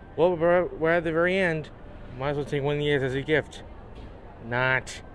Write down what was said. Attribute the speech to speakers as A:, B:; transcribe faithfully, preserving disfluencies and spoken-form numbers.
A: Well, we're, we're at the very end. Might as well take one of these as a gift. Not.